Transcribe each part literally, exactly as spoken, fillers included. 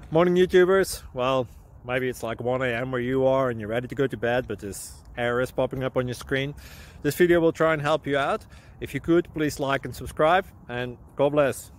Morning YouTubers. Well, maybe it's like one A M where you are and you're ready to go to bed, but this error is popping up on your screen. This video will try and help you out. If you could, please like and subscribe, and God bless.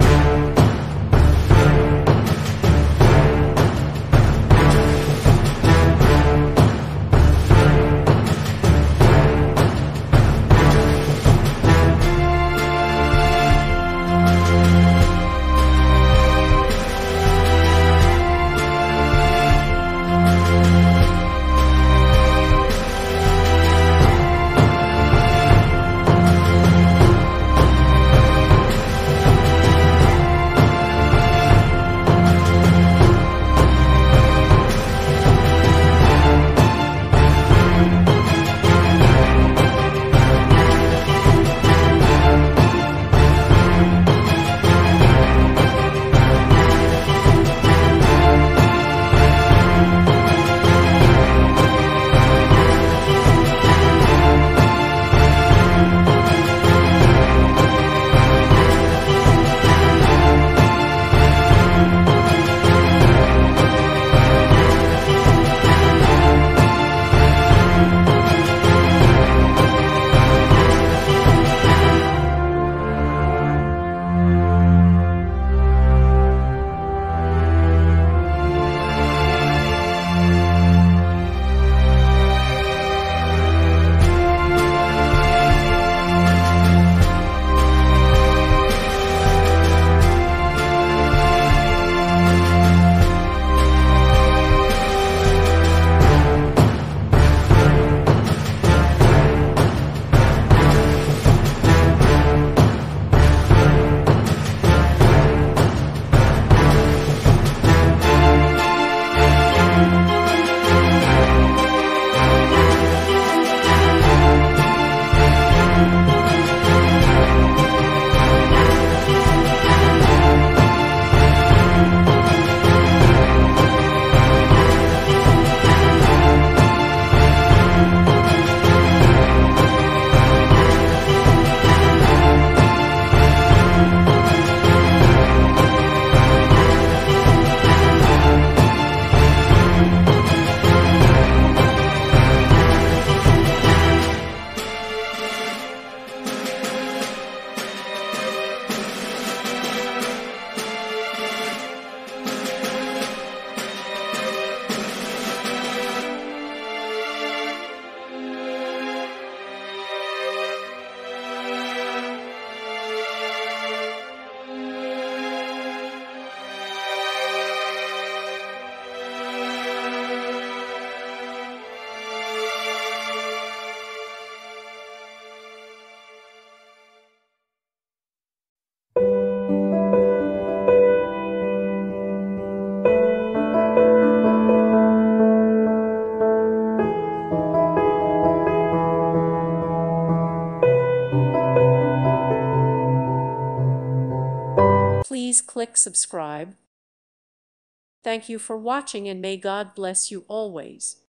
Please click subscribe. Thank you for watching, and may God bless you always.